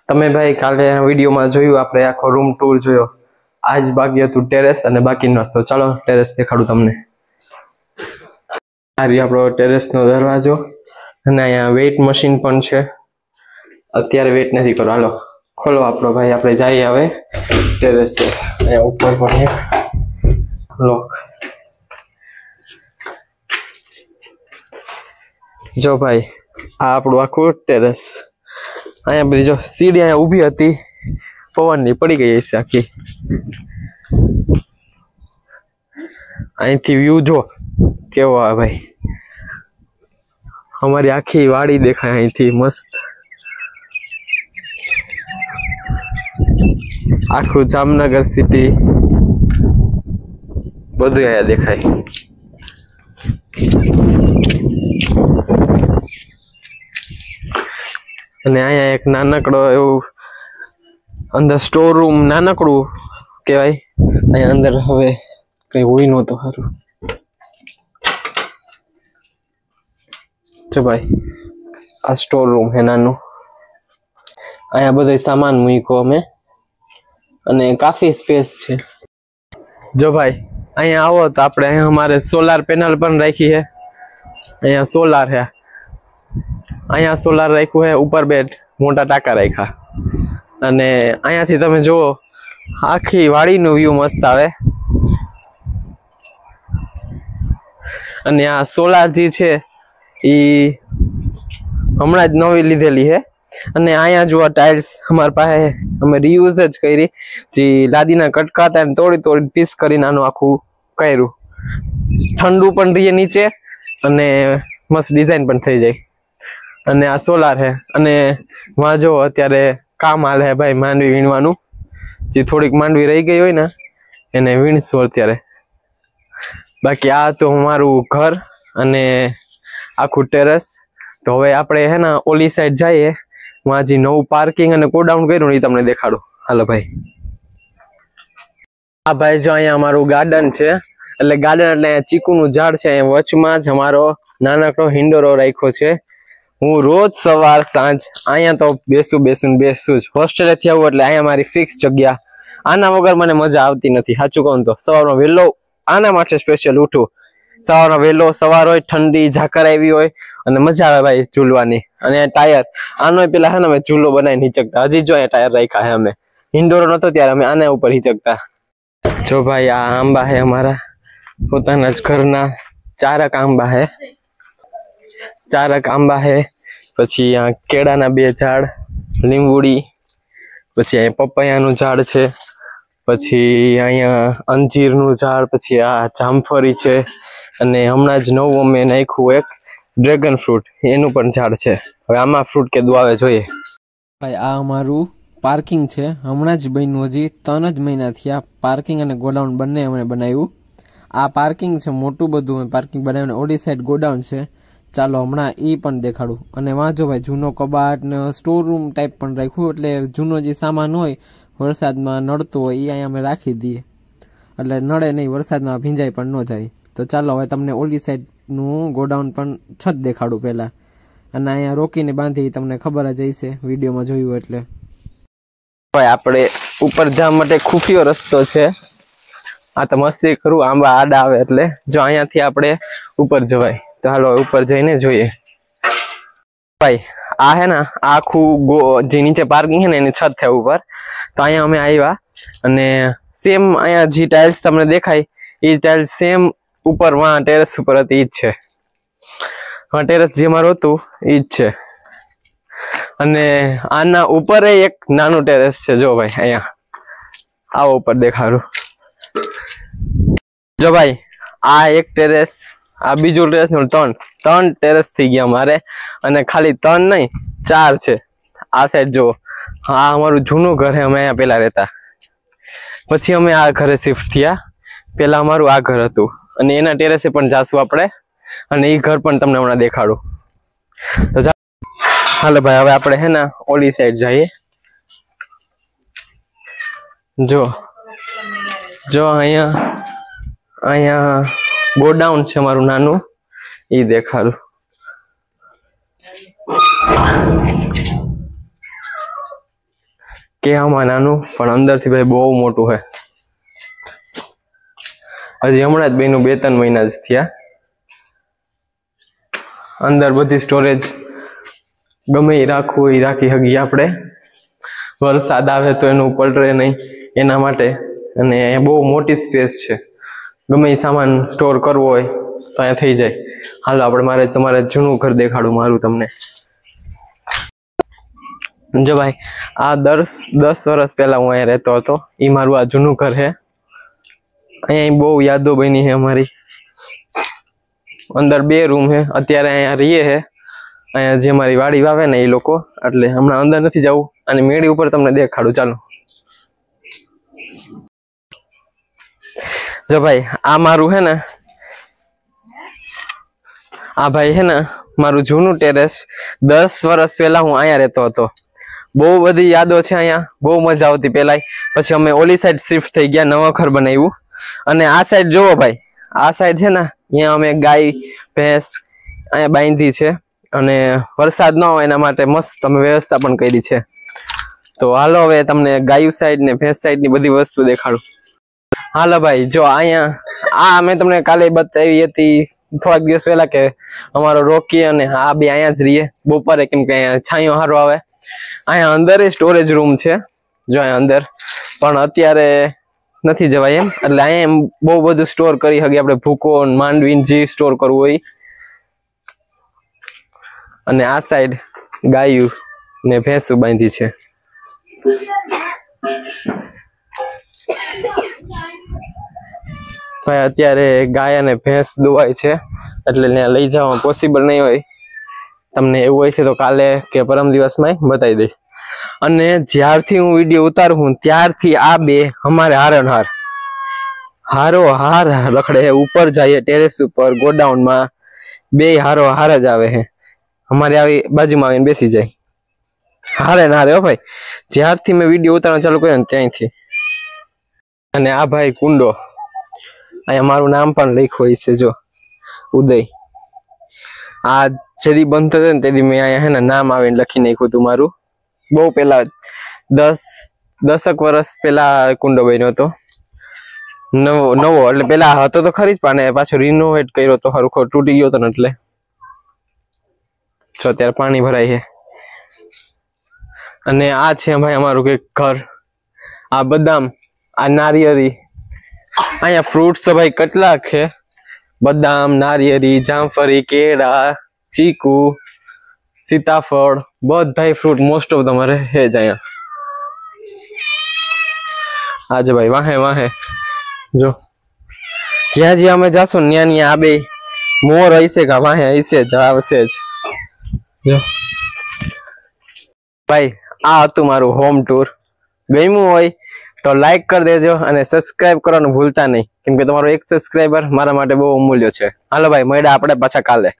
તમે ભાઈ કાલે વિડીયોમાં જોયું આપણે આખો રૂમ ટૂર જોયો. આજ બાકી હતું ટેરેસ અને બાકીનો રસ્તો. ચાલો ટેરેસ દેખાડું તમને. આ રહ્યો આપણો ટેરેસનો દરવાજો અને અહીંયા વેઇટ મશીન પણ છે. અત્યારે વેઇટ નથી કરો. હાલો ખોલો આપણો ભાઈ, આપણે જઈએ હવે ટેરેસે. અહીંયા ઉપર પણ એક લોક. જો ભાઈ આ આપણું આખું ટેરેસ. અહીંયા બધી જો સીડી અહીંયા ઊભી હતી, પવનની પડી ગઈ છે આખી. અહીંથી વ્યૂ જો કેવો આવે ભાઈ, અમારી આખી વાડી દેખાય અહીંથી મસ્ત. આખું જામનગર સિટી બધું અહીંયા દેખાય. અને અહીંયા એક નાનકડો એવું અંદર સ્ટોર રૂમ, નાનકડું કહેવાય. અહીંયા અંદર હવે કઈ હોય નહોતું સારું. જો ભાઈ આ સ્ટોર રૂમ હે નાનું. અહીંયા બધો સામાન મૂક્યો અમે અને કાફી સ્પેસ છે. જો ભાઈ અહીંયા આવો તો આપણે અહીંયા અમારે સોલાર પેનલ પણ રાખી છે. અહીંયા સોલાર છે, અહીંયા સોલાર રાખ્યું છે. ઉપર બે મોટા ટાંકા રાખ્યા અને અહીંયાથી તમે જુઓ આખી વાડીનું વ્યૂ મસ્ત આવે. અને આ સોલાર જે છે એ હમણાં જ નવી લીધેલી છે. અને અહીંયા જુઓ ટાઇલ્સ અમારી પાસે અમે રીયુઝ જ કરી, જે લાદીના કટકા હતા એને તોડી તોડી પીસ કરીને આનું આખું કર્યું. ઠંડુ પણ રહીએ નીચે અને મસ્ત ડિઝાઇન પણ થઈ જાય. અને આ સોલાર છે. અને વાં જો અત્યારે કામ હાલે છે ભાઈ માંડવી વીણવાનું. જે થોડીક માંડવી રહી ગઈ હોય ને એને વીણશું અત્યારે. બાકી આ તો અમારું ઘર અને આખું ટેરેસ. તો હવે આપણે હે ને ઓલી સાઈડ જઈએ, વાં જે નવું પાર્કિંગ અને ગોડાઉન કર્યું ને એ તમને દેખાડું. હાલો ભાઈ. આ ભાઈ જો અહીંયા અમારું ગાર્ડન છે. એટલે ગાર્ડન એટલે ચીકુનું ઝાડ છે. અહીંયા વચમાં જ અમારો નાનકડો હિંડોરો રાખ્યો છે. હું રોજ સવાર સાંજ અહીંયા તો બેસું જ. હોસ્ટેલેથી આવું એટલે અહીંયા મારી ફિક્સ જગ્યા. આના વગર મને મજા આવતી નથી. સાચું કહું તો સવારમાં વહેલો આના માટે સ્પેશિયલ ઉઠું. સવારમાં વહેલો સવાર હોય, ઠંડી ઝાકર આવી હોય અને મજા આવે ભાઈ ઝૂલવાની. અને ટાયર આનો પેલા છે ને અમે ઝૂલો બનાવીને હિચકતા. હજી જો અહીંયા ટાયર રાખ્યા છે અમે. ઇન્ડોર નતો ત્યારે અમે આના ઉપર હિચકતા. જો ભાઈ આ આંબા છે અમારા પોતાના જ ઘરના. ચારક આંબા છે. પછી આ કેળાના 2 ઝાડ, લીંબુડી, પછી અહીંયા પપૈયાનું ઝાડ છે, પછી અહીંયા અંજીરનું ઝાડ, પછી આ જામફળી છે. અને હમણાં જ નવું અમે નાખ્યું એક ડ્રેગન ફ્રૂટ, એનું પણ ઝાડ છે. હવે આમાં ફ્રૂટ કેદું આવે જોઈએ. ભાઈ આ અમારું પાર્કિંગ છે. હમણાં જ બન્યું, હજી 3 જ મહિના થયા. પાર્કિંગ અને ગોડાઉન બંને અમે બનાવ્યું. આ પાર્કિંગ છે મોટું બધું અમે પાર્કિંગ બનાવ્યું. ઓલી સાઈડ ગોડાઉન છે. ચાલો હમણાં એ પણ દેખાડું. અને વાંચો ભાઈ જૂનો કબાટ ને સ્ટોર રૂમ ટાઈપ પણ રાખ્યું. એટલે જૂનો જે સામાન હોય વરસાદમાં નડતો હોય એ અહીંયા અમે રાખી દઈએ, એટલે નડે નહીં, વરસાદમાં ભીંજાય પણ ન જાય. તો ચાલો હવે તમને ઓલી સાઈડનું ગોડાઉન પણ છત દેખાડું પહેલાં. અને અહીંયા રોકીને બાંધી તમને ખબર જ હશે વિડીયોમાં જોયું એટલે. ભાઈ આપણે ઉપર જવા માટે ખુફિયો રસ્તો છે. આ તો મસ્તી કરું, આંબા આડા આવે એટલે. જો અહીંયાથી આપણે ઉપર જવાય. તો હાલો ઉપર જઈને જોઈએ. ભાઈ આ હે ને આખું જે નીચે પાર્કિંગ છે ને એની છત છે ઉપર. તો અહીંયા અમે આવ્યા અને સેમ અહીંયા જે ટાઇલ્સ તમને દેખાય એ ટાઇલ્સ સેમ ઉપર વાં ટેરેસ ઉપર હતી એ જ છે. હા ટેરેસ જે મારું હતું એ જ છે. અને આના ઉપર એક નાનું ટેરેસ છે. જો ભાઈ અહીંયા આવો ઉપર દેખાડું. જો ભાઈ આ એક ટેરેસ, આ બીજું ટેરેસ, 3 ટેરેસ થઈ ગયા મારે. અને ખાલી 3 નહીં 4 છે. આ સાઈડ જો આ અમારું જૂનું ઘર છે. અમે અહીંયા પેલા રહેતા, પછી અમે આ ઘરે શિફ્ટ થયા. પેલા અમારું આ ઘર હતું અને એના ટેરેસે પણ જાશું આપણે. અને એ ઘર પણ તમને હમણાં દેખાડું. તો હાલો ભાઈ હવે આપણે હે ને ઓલી સાઈડ જઈએ. જો અહીંયા ગોડાઉન છે મારું નાનું, એ દેખાડું. કહેવામાં નાનું પણ અંદરથી ભાઈ બહુ મોટું છે. હજી હમણાં જ બન્યું 2-3 મહિના જ થયા. અંદર બધી સ્ટોરેજ ગમે એ રાખવું એ રાખી શકીએ આપણે. વરસાદ આવે તો એનું પલટે નહીં એના માટે. અને બહુ મોટી સ્પેસ છે, ગમે એ સામાન સ્ટોર કરવો હોય તો અહીંયા થઈ જાય. હાલો આપણે તમારે જૂનું ઘર દેખાડું મારું તમને. જો ભાઈ આ 10 વર્ષ પહેલા હું અહીંયા રહેતો હતો. એ મારું આ જૂનું ઘર છે. અહીંયા બહુ યાદો બની છે અમારી. અંદર 2 રૂમ છે. અત્યારે અહીંયા રહીએ છે. અહીંયા જે મારી વાડી વાવે ને એ લોકો, એટલે હમણાં અંદર નથી જવું. અને મેળી ઉપર તમને દેખાડું ચાલો. જો ભાઈ આ મારું છે ને, આ ભાઈ છે ને મારું જૂનું ટેરેસ. 10 વર્ષ પહેલા હું અહીંયા રહેતો હતો. બહુ બધી યાદો છે અહીંયા. બહુ મજા આવતી પેલા. પછી અમે ઓલી સાઈડ શિફ્ટ થઈ ગયા, નવા ઘર બનાવ્યું. અને આ સાઈડ જોવો ભાઈ, આ સાઈડ છે ને અહીંયા અમે ગાય ભેંસ અહીંયા બાંધી છે. અને વરસાદ ન હોય એના માટે મસ્ત અમે વ્યવસ્થા પણ કરી છે. તો હાલો હવે તમને ગાયું સાઈડ ને ભેંસ સાઈડ ની બધી વસ્તુ દેખાડું. હાલો ભાઈ જો અહીંયા આ મેં તમને કાલે બતાવી હતી થોડાક દિવસ પહેલા કે અમારો રોકી અને આ બે અહીંયા જ રહીએ બપોરે, કેમ કે અહીંયા છાંયો સારો આવે. અહીંયા અંદર સ્ટોરેજ રૂમ છે, જો અહીંયા અંદર. પણ અત્યારે નથી જવાય એમ, એટલે અહીંયા એમ બહુ બધું સ્ટોર કરી શકીએ આપણે, ભૂકો માંડવીને જે સ્ટોર કરવું હોય. અને આ સાઈડ ગાયું ને ભેંસું બાંધી છે. ભાઈ અત્યારે ગાય અને ભેંસ દોવાય છે, એટલે ત્યાં લઈ જવા પોસિબલ નહીં હોય. તમને એવું હોય છે તો કાલે કે પરમ દિવસમાં બતાવી દઈશ. અને જ્યારથી હું વિડીયો ઉતારું હું ત્યારથી આ બે અમારે હારો હાર રખડે છે. ઉપર જઈએ ટેરેસ ઉપર ગોડાઉનમાં, બે હારો હાર જ આવે છે. અમારે આવી બાજુમાં આવીને બેસી જાય હારે ના હો ભાઈ. જ્યારથી મેં વિડીયો ઉતારવાનું ચાલુ કર્યો ને ત્યાંથી. અને આ ભાઈ કુંડો, અહીંયા મારું નામ પણ લખ્યું છે જો, ઉદય. આ જેદી બંધ થયો ને તેથી મેં અહીંયા હે ને નામ આવીને લખી નાખ્યું હતું મારું. બહુ પેલા 10 વર્ષ પેલા કુંડો બન્યો હતો. નવો એટલે પેલા હતો તો ખરી જ, પણ પાછો રિનોવેટ કર્યો તો હરખો તૂટી ગયો હતો ને એટલે. જો અત્યારે પાણી ભરાય છે. અને આ છે ભાઈ અમારું કઈક ઘર. આ બદામ, આ નારિયેળી. અહીંયા ફ્રૂટ્સ તો ભાઈ કેટલા છે, બદામ, નારિયેળી, જામફળી, કેળા, ચીકુ, સીતાફળ, બધા ફ્રૂટ મોસ્ટ ઓફ તમારે છે જ અહીંયા. આજે ભાઈ વાહે જો જ્યાં જ્યાં અમે જાશું ને ત્યાં આ બે મોર હશે કે વાહે હશે જ, આવશે જ. જો ભાઈ આ હતું મારું હોમ ટૂર. ગમ્યું હોય તો લાઈક કરી દેજો અને સબસ્ક્રાઇબ કરવાનું ભૂલતા નહીં, કેમ કે તમારો એક સબસ્ક્રાઇબર મારા માટે બહુ અમૂલ્ય છે. હાલો ભાઈ મળ્યા આપણે પાછા કાલે.